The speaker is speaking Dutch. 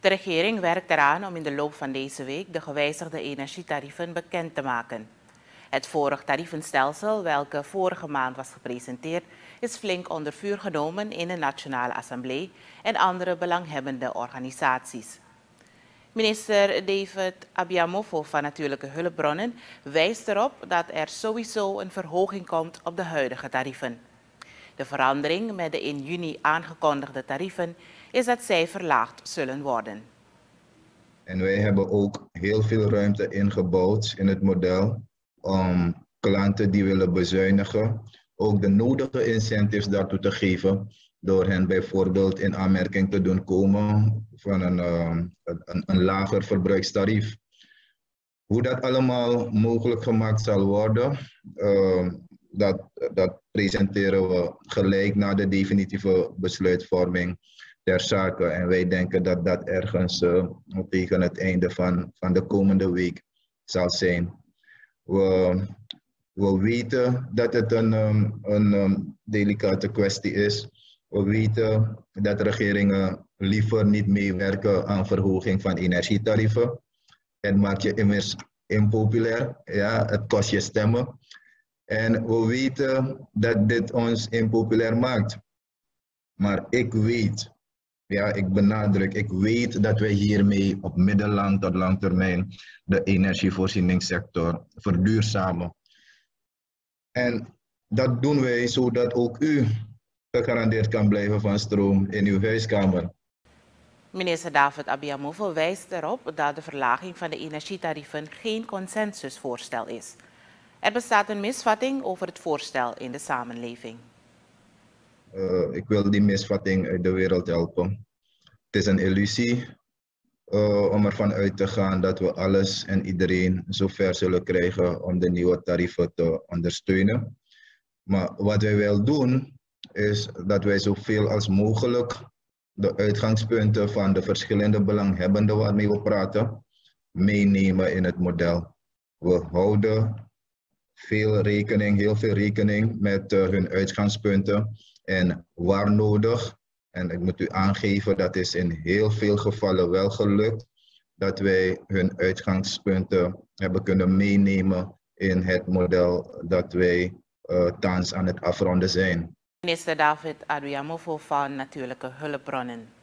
De regering werkt eraan om in de loop van deze week de gewijzigde energietarieven bekend te maken. Het vorige tariefenstelsel, welke vorige maand was gepresenteerd, is flink onder vuur genomen in de Nationale Assemblée en andere belanghebbende organisaties. Minister David Abiamofo van Natuurlijke Hulpbronnen wijst erop dat er sowieso een verhoging komt op de huidige tarieven. De verandering met de in juni aangekondigde tarieven is dat zij verlaagd zullen worden. En wij hebben ook heel veel ruimte ingebouwd in het model om klanten die willen bezuinigen ook de nodige incentives daartoe te geven door hen bijvoorbeeld in aanmerking te doen komen van een lager verbruikstarief. Hoe dat allemaal mogelijk gemaakt zal worden, dat presenteren we gelijk na de definitieve besluitvorming ter zake. En wij denken dat dat ergens tegen het einde van de komende week zal zijn. We weten dat het een delicate kwestie is. We weten dat regeringen liever niet meewerken aan verhoging van energietarieven. Het maakt je immers impopulair, ja, het kost je stemmen. En we weten dat dit ons impopulair maakt. Maar ik weet, ja, ik benadruk, ik weet dat wij hiermee op middellang tot lang termijn de energievoorzieningssector verduurzamen. En dat doen wij zodat ook u gegarandeerd kan blijven van stroom in uw huiskamer. Minister David Abiamofo wijst erop dat de verlaging van de energietarieven geen consensusvoorstel is. Er bestaat een misvatting over het voorstel in de samenleving. Ik wil die misvatting uit de wereld helpen. Het is een illusie om ervan uit te gaan dat we alles en iedereen zover zullen krijgen om de nieuwe tarieven te ondersteunen. Maar wat wij wel doen, is dat wij zoveel als mogelijk de uitgangspunten van de verschillende belanghebbenden waarmee we praten, meenemen in het model. We houden heel veel rekening met hun uitgangspunten en waar nodig, en ik moet u aangeven, dat is in heel veel gevallen wel gelukt, dat wij hun uitgangspunten hebben kunnen meenemen in het model dat wij thans aan het afronden zijn. Minister David Abiamofo van Natuurlijke Hulpbronnen.